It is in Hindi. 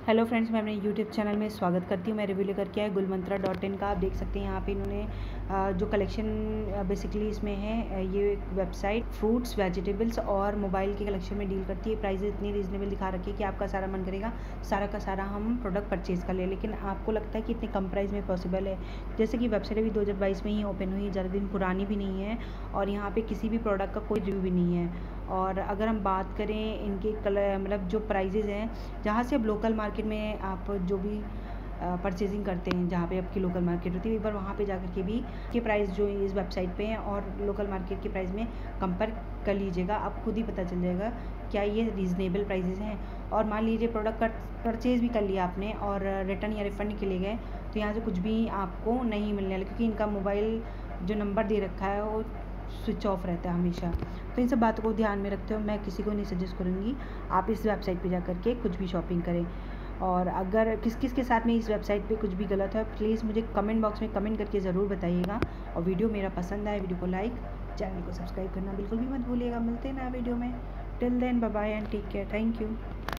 हेलो फ्रेंड्स, मैं अपने यूट्यूब चैनल में स्वागत करती हूँ। मैं रिव्यू लेकर के आया गुलमंत्रा.in का। आप देख सकते हैं यहाँ पे इन्होंने जो कलेक्शन बेसिकली इसमें है, ये एक वेबसाइट फ्रूट्स, वेजिटेबल्स और मोबाइल के कलेक्शन में डील करती है। प्राइस इतनी रीज़नेबल दिखा रखी है कि आपका सारा मन करेगा सारा का सारा हम प्रोडक्ट परचेज़ कर लें, लेकिन आपको लगता है कि इतने कम प्राइस में पॉसिबल है। जैसे कि वेबसाइट अभी 2022 में ही ओपन हुई, ज़्यादा दिन पुरानी भी नहीं है और यहाँ पर किसी भी प्रोडक्ट का कोई रिव्यू भी नहीं है। और अगर हम बात करें इनके कलर मतलब जो प्राइजेज़ हैं, जहाँ से अब लोकल मार्केट में आप जो भी परचेजिंग करते हैं, जहाँ पे आपकी लोकल मार्केट होती है, एक बार वहाँ पे जाकर के भी के प्राइस जो इस वेबसाइट पे हैं और लोकल मार्केट के प्राइस में कंपेयर कर लीजिएगा। आप खुद ही पता चल जाएगा क्या ये रीज़नेबल प्राइजेज़ हैं। और मान लीजिए प्रोडक्ट का परचेज़ भी कर लिया आपने और रिटर्न या रिफ़ंड के लिए गए, तो यहाँ से कुछ भी आपको नहीं मिलने वाला, क्योंकि इनका मोबाइल जो नंबर दे रखा है वो स्विच ऑफ रहता है हमेशा। तो इन सब बातों को ध्यान में रखते हुए मैं किसी को नहीं सजेस्ट करूँगी आप इस वेबसाइट पे जा कर के कुछ भी शॉपिंग करें। और अगर किस किस के साथ में इस वेबसाइट पे कुछ भी गलत है, प्लीज़ मुझे कमेंट बॉक्स में कमेंट करके ज़रूर बताइएगा। और वीडियो मेरा पसंद आए, वीडियो को लाइक, चैनल को सब्सक्राइब करना बिल्कुल भी मत भूलिएगा। मिलते हैं नया वीडियो में। Till then bye bye and take care. Thank you.